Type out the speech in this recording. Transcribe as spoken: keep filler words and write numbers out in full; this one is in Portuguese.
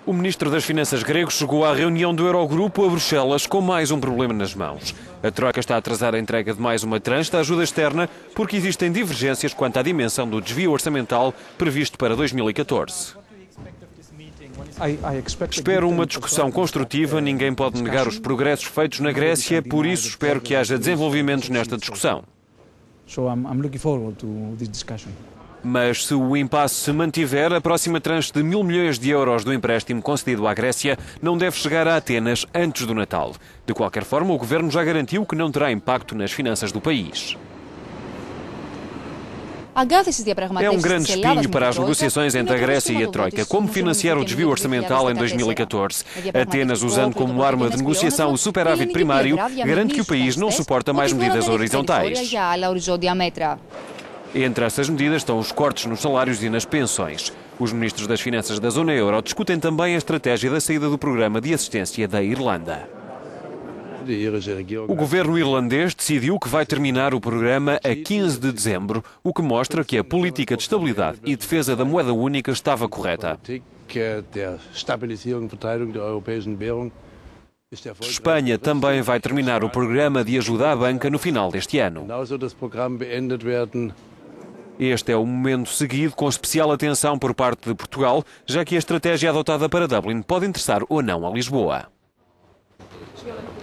O ministro das Finanças grego chegou à reunião do Eurogrupo a Bruxelas com mais um problema nas mãos. A Troika está a atrasar a entrega de mais uma tranche da ajuda externa porque existem divergências quanto à dimensão do desvio orçamental previsto para dois mil e catorze. Espero uma discussão construtiva, ninguém pode negar os progressos feitos na Grécia, por isso espero que haja desenvolvimentos nesta discussão. Mas se o impasse se mantiver, a próxima tranche de mil milhões de euros do empréstimo concedido à Grécia não deve chegar a Atenas antes do Natal. De qualquer forma, o governo já garantiu que não terá impacto nas finanças do país. É um grande espinho para as negociações entre a Grécia e a Troika. Como financiar o desvio orçamental em dois mil e catorze? Atenas, usando como arma de negociação o superávit primário, garante que o país não suporta mais medidas horizontais. Entre essas medidas estão os cortes nos salários e nas pensões. Os ministros das Finanças da Zona Euro discutem também a estratégia da saída do programa de assistência da Irlanda. O governo irlandês decidiu que vai terminar o programa a quinze de dezembro, o que mostra que a política de estabilidade e defesa da moeda única estava correta. Espanha também vai terminar o programa de ajuda à banca no final deste ano. Este é o momento seguido com especial atenção por parte de Portugal, já que a estratégia adotada para Dublin pode interessar ou não a Lisboa.